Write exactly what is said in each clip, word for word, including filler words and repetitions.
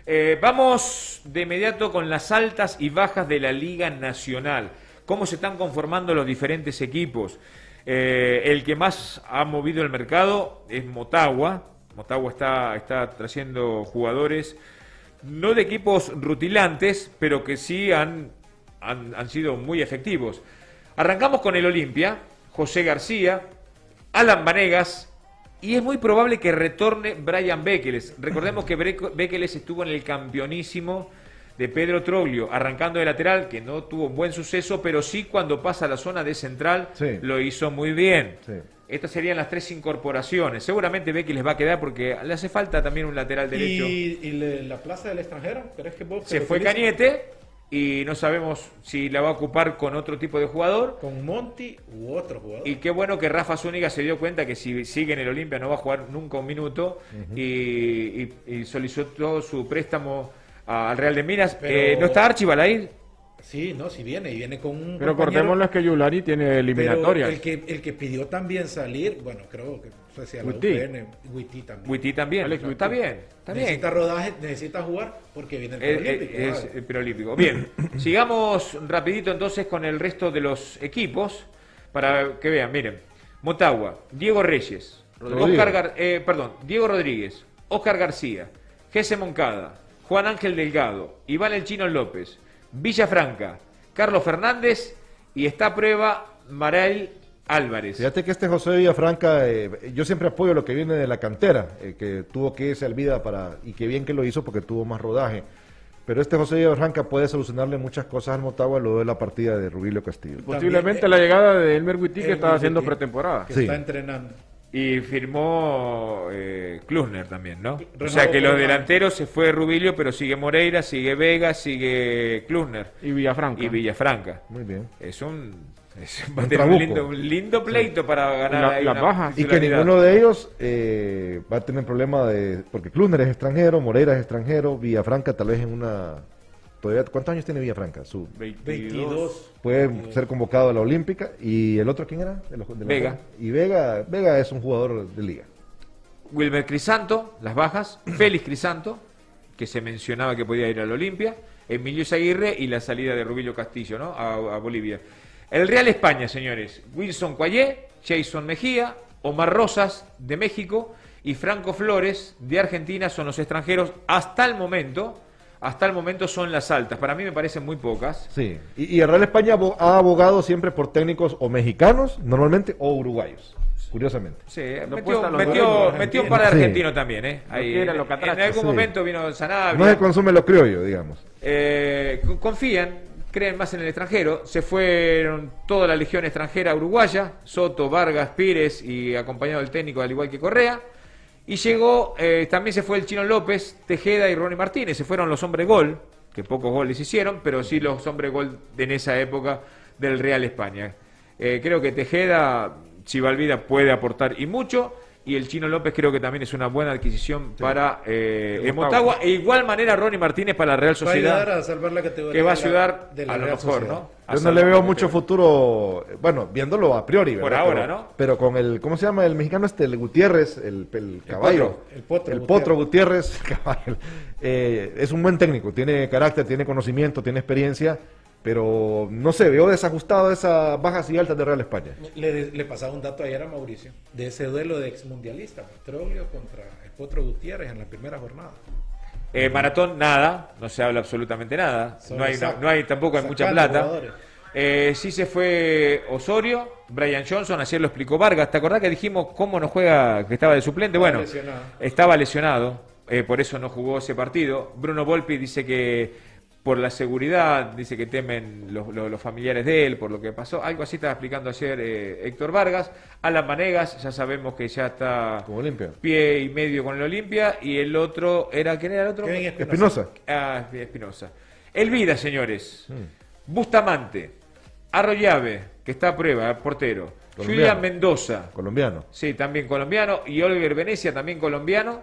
Eh, vamos de inmediato con las altas y bajas de la Liga Nacional. Cómo se están conformando los diferentes equipos. Eh, el que más ha movido el mercado es Motagua. Motagua está, está trayendo jugadores, no de equipos rutilantes, pero que sí han, han, han sido muy efectivos. Arrancamos con el Olimpia, José García, Alan Vanegas, y es muy probable que retorne Brian Bekeles. Recordemos que Bekeles estuvo en el campeonísimo de Pedro Troglio, arrancando de lateral, que no tuvo buen suceso, pero sí cuando pasa a la zona de central, sí, lo hizo muy bien. Sí. Estas serían las tres incorporaciones. Seguramente Bekeles va a quedar porque le hace falta también un lateral derecho. ¿Y, y le, la plaza del extranjero? ¿Crees que vos Se fue Cañete y no sabemos si la va a ocupar con otro tipo de jugador. Con Monti u otro jugador. Y qué bueno que Rafa Zúñiga se dio cuenta que si sigue en el Olimpia no va a jugar nunca un minuto, uh-huh, y, y, y solicitó su préstamo al Real de Minas. Pero... Eh, ¿No está Archibald ahí? Sí, no, si viene, y viene con un Pero cortémoslo, que Yulari tiene eliminatoria. El que, el que pidió también salir, bueno, creo que no sé si a la U P N, Huití también. Huití también, Alex, Huití. Está bien, está bien. Necesita rodaje, necesita jugar porque viene el preolímpico. Es, es el preolímpico. Bien, sigamos rapidito entonces con el resto de los equipos para que vean, miren. Motagua, Diego Reyes, Oscar Gar, eh, perdón, Diego Rodríguez, Oscar García, Jesse Moncada, Juan Ángel Delgado, Iván El Chino López, Villafranca, Carlos Fernández, y está a prueba Marael Álvarez. Fíjate que este José Villafranca, eh, yo siempre apoyo lo que viene de la cantera, eh, que tuvo que irse al Vida para, y qué bien que lo hizo porque tuvo más rodaje. Pero este José Villafranca puede solucionarle muchas cosas al Motagua luego de la partida de Rubilio Castillo. Posiblemente también, la llegada de Elmer Huití, que estaba haciendo pretemporada. Que sí, está entrenando. Y firmó eh, Klusner también, ¿no? Renato, o sea que los delanteros se fue Rubilio, pero sigue Moreira, sigue Vega, sigue Klusner. Y Villafranca. Y Villafranca. Muy bien. Es un, es un, un, un, lindo, un lindo pleito, sí, para ganar la, las bajas. Y que ninguno de ellos eh, va a tener problema de... Porque Klusner es extranjero, Moreira es extranjero, Villafranca tal vez en una... Todavía, ¿cuántos años tiene Villafranca? Su veintidós. Puede veintidós. Ser convocado a la Olímpica. ¿Y el otro quién era? De los, de los Vega. Y Vega, Vega es un jugador de liga. Wilmer Crisanto, las bajas. Félix Crisanto, que se mencionaba que podía ir a la Olimpia. Emilio Zaguirre y la salida de Rubilio Castillo, ¿no? A, a Bolivia. El Real España, señores. Wilson Cuayé, Jason Mejía, Omar Rosas de México y Franco Flores de Argentina son los extranjeros hasta el momento. Hasta el momento son las altas. Para mí me parecen muy pocas. Sí. Y, y el Real España ha abogado siempre por técnicos o mexicanos, normalmente, o uruguayos. Curiosamente. Sí, no metió, metió, metió un par de argentinos, sí, también, ¿eh? Ahí, en, en algún, sí, momento vino Sanabria. No se consume lo criollo, digamos. Eh, confían, creen más en el extranjero. Se fueron toda la legión extranjera uruguaya, Soto, Vargas, Pires, y acompañado del técnico, al igual que Correa. Y llegó, eh, también se fue el Chino López, Tejeda y Ronnie Martínez. Se fueron los hombres gol, que pocos goles hicieron, pero sí los hombres gol en esa época del Real España. Eh, creo que Tejeda, Chivalvida puede aportar y mucho, y el Chino López creo que también es una buena adquisición, sí, para eh, el Motagua. E igual manera Ronnie Martínez para la Real Sociedad. Va a ayudar a salvar la categoría. Que va a ayudar de la, a de la lo mejor, Sociedad, ¿no? Yo no le veo mucho futuro, bueno, viéndolo a priori, ¿verdad? Por ahora, pero, ¿no? Pero con el, ¿cómo se llama el mexicano este? El Gutiérrez, el, el caballo. El Potro. El Potro Gutiérrez, el caballo. Eh, es un buen técnico, tiene carácter, tiene conocimiento, tiene experiencia, pero no sé, veo desajustado esas bajas y altas de Real España. Le, le pasaba un dato ayer a Mauricio, de ese duelo de exmundialista, Troglio contra el Potro Gutiérrez en la primera jornada. Eh, maratón, nada, no se habla absolutamente nada, no hay, no, no hay tampoco hay mucha plata. Eh, sí se fue Osorio, Brian Johnson, ayer lo explicó Vargas. ¿Te acordás que dijimos cómo no juega, que estaba de suplente? Estaba bueno, lesionado. Estaba lesionado, eh, por eso no jugó ese partido. Bruno Volpi dice que por la seguridad, dice que temen los, los, los familiares de él, por lo que pasó. Algo así estaba explicando ayer eh, Héctor Vargas. Alan Vanegas, ya sabemos que ya está con Olimpia, pie y medio con el Olimpia. Y el otro, ¿era quién era el otro? Espinosa. Ah, Espinosa. El Vida, señores. Hmm. Bustamante, Arroyave, que está a prueba, portero. Colombiano. Julián Mendoza. Colombiano. Sí, también colombiano. Y Oliver Venecia, también colombiano.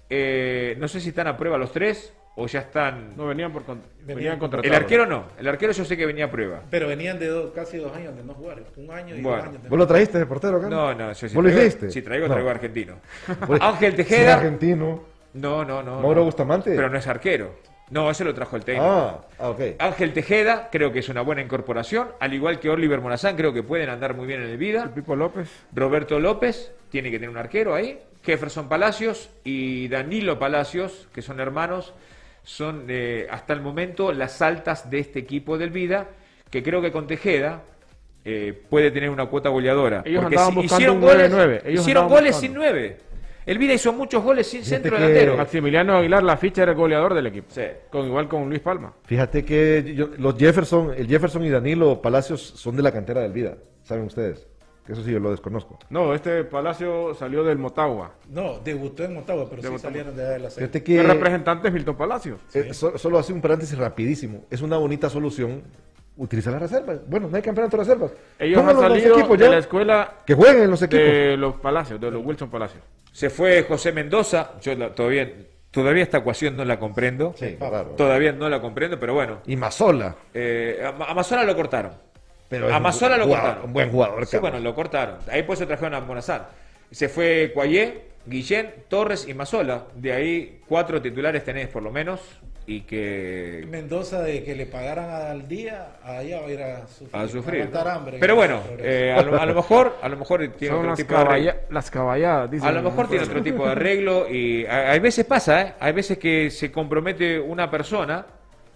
Eh, no sé si están a prueba los tres o ya están... No, venían por con... venían, venían contratados. El arquero no. El arquero yo sé que venía a prueba. Pero venían de do, casi dos años de no jugar. Un año y bueno. dos años. De ¿Vos lo trajiste de portero acá? No, no. Yo sí ¿Vos lo traigo, hiciste? Sí, traigo, no. traigo argentino. Pues, Ángel Tejeda. Sí, argentino. No, no, no. Mauro no. Bustamante. Pero no es arquero. No, ese lo trajo el técnico. Ah, ah, ok. Ángel Tejeda, creo que es una buena incorporación. Al igual que Oliver Morazán, creo que pueden andar muy bien en el vida. Pipo López. Roberto López, tiene que tener un arquero ahí. Jefferson Palacios y Danilo Palacios, que son hermanos, son eh, hasta el momento las altas de este equipo del Vida, que creo que con Tejeda eh, puede tener una cuota goleadora. Ellos Porque andaban si buscando hicieron un nueve goles, nueve. Ellos hicieron andaban goles buscando. sin nueve. El Vida hizo muchos goles sin Fíjate centro que- delantero. Maximiliano Aguilar, la ficha era el goleador del equipo. Sí. Con, igual con Luis Palma. Fíjate que yo- los Jefferson, el Jefferson y Danilo Palacios son de la cantera del Vida, ¿saben ustedes? Que eso sí yo lo desconozco. No, este Palacio salió del Motagua. No, debutó en Motagua, pero sí Debutó. salieron de allá de la serie. Fíjate que El representante es Milton Palacio. eh, so- solo hace un paréntesis rapidísimo. Es una bonita solución utilizar las reservas. Bueno, no hay campeonato de reservas. Ellos han Pónganlos en los salido equipos de ya. la escuela Que jueguen en los equipos. de los Palacios, de los Wilson Palacios. Se fue José Mendoza, yo la- todavía, todavía esta ecuación no la comprendo. Sí, claro. Todavía no la comprendo, pero bueno. Y Mazola. Eh, a Amazola lo cortaron. Pero es Amazola un lo jugador- cortaron. un buen jugador, Sí, cabrón. bueno, lo cortaron. Ahí por eso trajeron a Morazán. Se fue Cuayé, Guillén, Torres y Mazola. De ahí cuatro titulares tenés por lo menos. Y que Mendoza, de que le pagaran al día, allá va a ir a sufrir. a sufrir. aguantar hambre. Pero bueno, Progreso. eh, a, lo, a lo mejor, a lo mejor tiene Son otro las, tipo de arreglo. caballa- las caballadas, dicen. A lo mejor tiene otro tipo de arreglo y a- hay veces pasa, ¿eh? Hay veces que se compromete una persona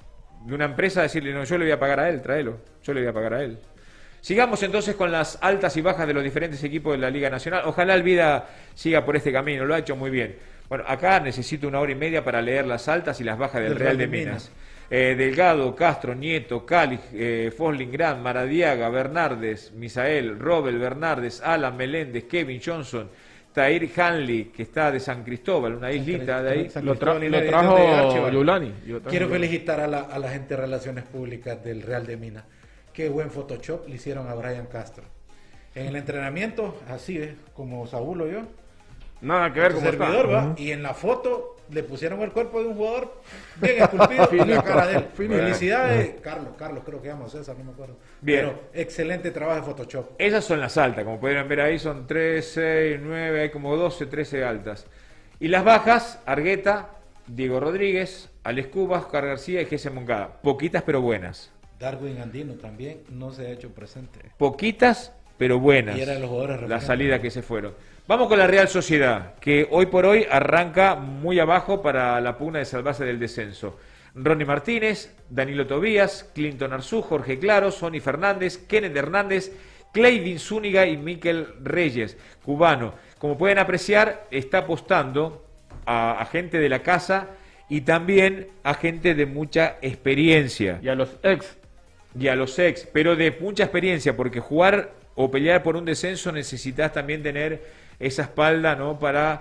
de una empresa a decirle, no, yo le voy a pagar a él, tráelo, yo le voy a pagar a él. Sigamos entonces con las altas y bajas de los diferentes equipos de la Liga Nacional. Ojalá el Vida siga por este camino, lo ha hecho muy bien. Bueno, acá necesito una hora y media para leer las altas y las bajas del, Real de Minas. Eh, Delgado, Castro, Nieto, Cali, eh, Fosling Gran, Maradiaga, Bernardes, Misael, Robel, Bernardes, Alan, Meléndez, Kevin Johnson, Tair Hanley, que está de San Cristóbal, una islita de ahí. San Lo, tra- Cristóbal y lo la trajo dirección de Archival. Yulani. Yo trajo Quiero Yulani. felicitar a la, a la gente de Relaciones Públicas del Real de Minas. Qué buen Photoshop le hicieron a Brian Castro. En el entrenamiento, así es, como Saúl o yo, Nada que ver su con servidor, ¿va? Y en la foto le pusieron el cuerpo de un jugador bien esculpido y la cara de él. Finito. Felicidades, Carlos, Carlos creo que llama César, no me acuerdo. Bien. Pero excelente trabajo de Photoshop. Esas son las altas, como pudieron ver ahí, son tres, seis, nueve, hay como doce, trece altas. Y las bajas, Argueta, Diego Rodríguez, Alex Cubas, Oscar García y Jesse Moncada. Poquitas pero buenas. Darwin Andino también no se ha hecho presente. Poquitas pero buenas. Y era de los jugadores la referentes. salida que se fueron. Vamos con la Real Sociedad, que hoy por hoy arranca muy abajo para la pugna de salvarse del descenso. Ronnie Martínez, Danilo Tobías, Clinton Arzú, Jorge Claro, Sonny Fernández, Kenneth Hernández, Cleivin Zúñiga y Miquel Reyes, cubano. Como pueden apreciar, está apostando a, a gente de la casa y también a gente de mucha experiencia. Y a los ex. Y a los ex, pero de mucha experiencia, porque jugar o pelear por un descenso necesitas también tener esa espalda, ¿no? Para,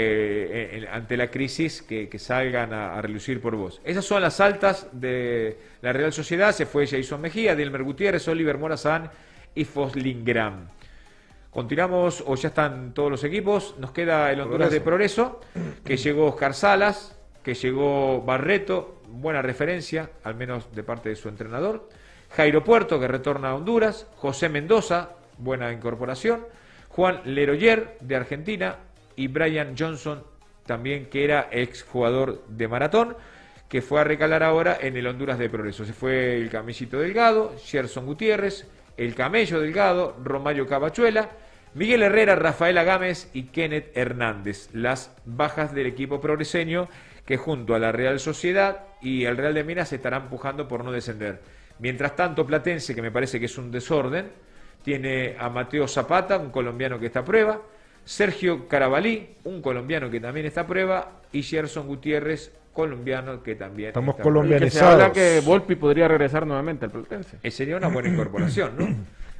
eh, en- ante la crisis, que, que salgan a, a relucir por vos. Esas son las altas de la Real Sociedad. Se fue Jason Mejía, Dilmer Gutiérrez, Oliver Morazán y Fosling Gran. Continuamos, o ya están todos los equipos. Nos queda el Honduras de Progreso, que llegó Oscar Salas, que llegó Barreto, buena referencia, al menos de parte de su entrenador. Jairo Puerto, que retorna a Honduras. José Mendoza, buena incorporación. Juan Leroyer, de Argentina. Y Brian Johnson, también que era exjugador de maratón, que fue a recalar ahora en el Honduras de Progreso. Se fue el Camellito Delgado, Gerson Gutiérrez, el Camello Delgado, Romario Cabachuela, Miguel Herrera, Rafaela Gámez y Kenneth Hernández. Las bajas del equipo progreseño, que junto a la Real Sociedad y el Real de Minas se estarán empujando por no descender. Mientras tanto, Platense, que me parece que es un desorden, tiene a Mateo Zapata, un colombiano que está a prueba, Sergio Carabalí, un colombiano que también está a prueba, y Gerson Gutiérrez, colombiano que también Estamos está a prueba. Y que se colombianizados. habla que Volpi podría regresar nuevamente al Platense. Eh, sería una buena incorporación, ¿no?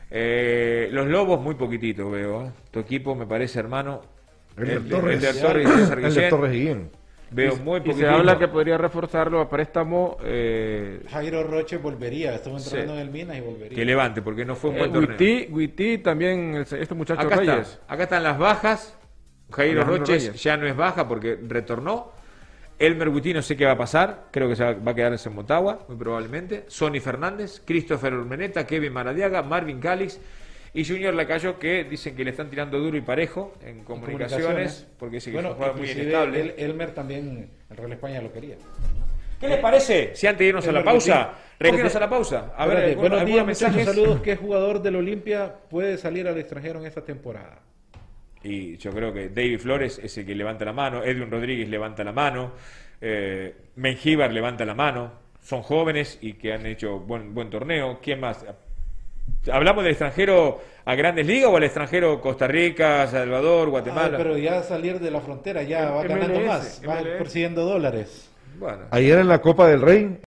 Eh, los Lobos, muy poquitito veo. ¿eh? Tu equipo, me parece, hermano. El de el, Torres. el de Torres y César El de Guillén, Torres Guillén. Veo muy Y poquitito. se habla que podría reforzarlo a préstamo eh, Jairo Roche volvería, estuvo entrenando Sí. en el Minas y volvería. Que levante, porque no fue un eh, buen torneo. Guití, Guití, también el- este muchacho Acá, Reyes. está, acá están las bajas. Jairo Alejandro Roches Reyes. ya no es baja porque retornó. Elmer Guití no sé qué va a pasar. Creo que se va, va a quedar en Motagua, muy probablemente. Sonny Fernández, Christopher Urmeneta, Kevin Maradiaga, Marvin Calix Y Junior Lacayo, que dicen que le están tirando duro y parejo en comunicaciones, comunicaciones. porque dice que Bueno, es un jugador muy inclusive inestable. El, Elmer también, el Real España lo quería. ¿Qué les parece? Si antes de irnos a la Elmer pausa, Guti. regálenos a la pausa. A ver, Espérate, algunos, buenos algunos días, muchachos, mensajes. saludos. ¿Qué jugador del Olimpia puede salir al extranjero en esta temporada? Y yo creo que David Flores es el que levanta la mano, Edwin Rodríguez levanta la mano, eh, Mengíbar levanta la mano. Son jóvenes y que han hecho buen, buen torneo. ¿Quién más? ¿Hablamos del extranjero a Grandes Ligas o al extranjero Costa Rica, Salvador, Guatemala? Ah, pero ya salir de la frontera, ya va M- ganando M L S, más, va M L S. persiguiendo dólares. Bueno. Ayer en la Copa del Rey